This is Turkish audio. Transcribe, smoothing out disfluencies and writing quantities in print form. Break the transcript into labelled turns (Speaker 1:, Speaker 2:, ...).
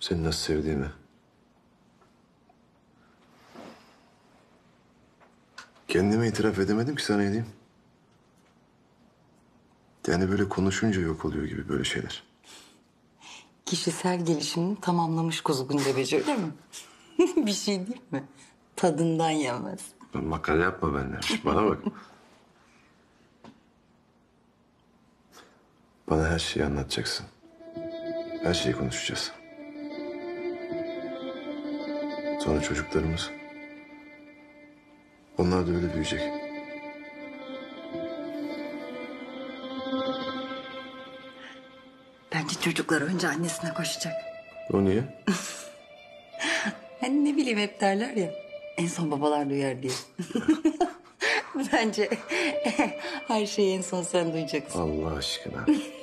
Speaker 1: Seni nasıl sevdiğimi. Kendime itiraf edemedim ki sana edeyim. Yani böyle konuşunca yok oluyor gibi böyle şeyler.
Speaker 2: Kişisel gelişimini tamamlamış kuzgun cebeci, öyle mi? Bir şey değil mi? Tadından yenmez.
Speaker 1: Makale yapma benimle. Bana bak. Bana her şeyi anlatacaksın. Her şeyi konuşacağız. Sonra çocuklarımız. Onlar da öyle büyüyecek.
Speaker 2: Bence çocuklar önce annesine koşacak.
Speaker 1: O niye?
Speaker 2: Hani ne bileyim, hep derler ya, en son babalar duyar diye. Bence her şeyi en son sen duyacaksın.
Speaker 1: Allah aşkına.